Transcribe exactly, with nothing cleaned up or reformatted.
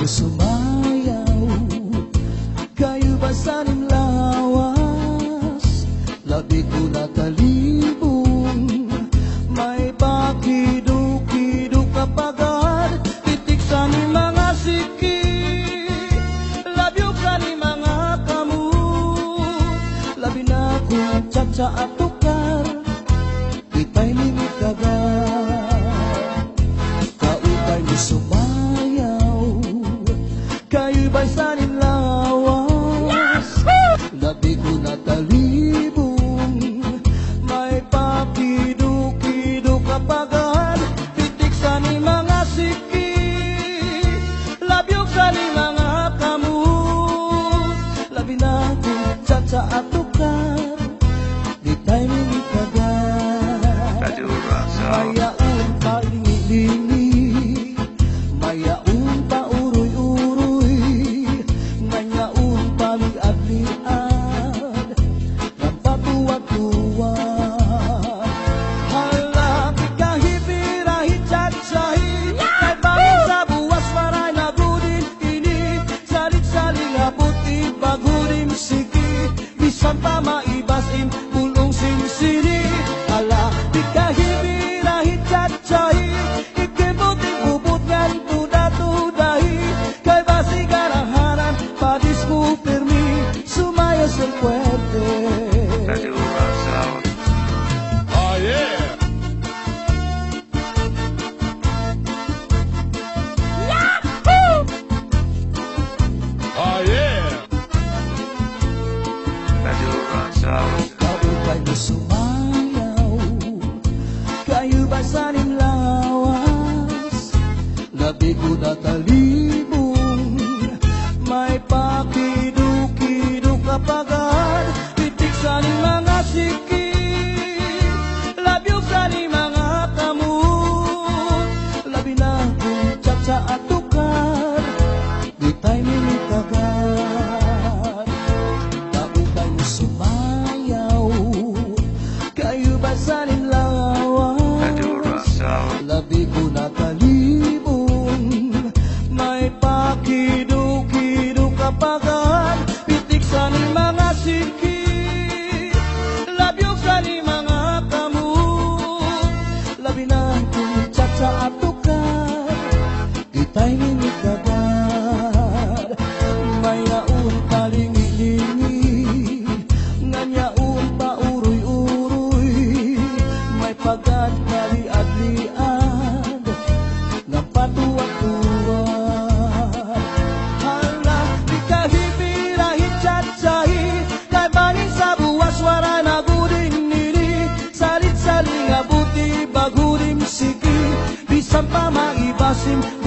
kayo sumayaw, kayo basanim lawas, labi ko natalibong, may pakido-kido kapagad, titik sa ni mga siki, labyo ka ni mga kamu, labi na kong tsa-tsa at tukar, itay limit kagad. Kaupay mo sumayaw, kayo'y basanin lawas, labi ko natalibong, may pakido-kido kapagad, titik sa ni mga siki, labyo ka ni mga kamu, labi na kong tsa-tsa at tukar, itay limit kagad. Mayaon palingi-lingi, mayaon pa uroy-uroy, ngayaon paliad-liad, ng patuwag-tuwag. Hala, kahibirahi tsa-tsahi, kay bangin sa buwas maray na gudin ini, salit-saling abuti pagudim siki, bisan pa maibasim pulong sinsini. Hala, kahibirahi tsa-tsahi, ikibuting ubot ngan tuda-tudahi, kay basi garahanan padis ko permi, sumaya ser fuerte. Oh yeah! Yahoo! Oh yeah! Kaupay mo sumayaw, kayo basanin lawas, labi ko natalibong, may pakido-kido kapagad, titik sa ni mga siki, labyo ka ni mga kamu, labi na kong tsa-tsa at tukar, ditay minit agad. Kaupay mo sumayaw, kayo basanin lawas, labi ko natalibong, may pakido-kido kapagad, pitik sa ni mga siki, labyo ka ni mga kamu, labi na kong tsa-tsa at tukar, itay minit agad. Mayaon palingi-lingi, nganyaon pa uroy-uroy, may pagad kaliad-liad, ng patuwag-tuwag. Hala, di kahibirahi tsa-tsahi, kay bangin sa buwas wara na guding nini, salit-saling abuti bagudim siki, bisan pa maibasim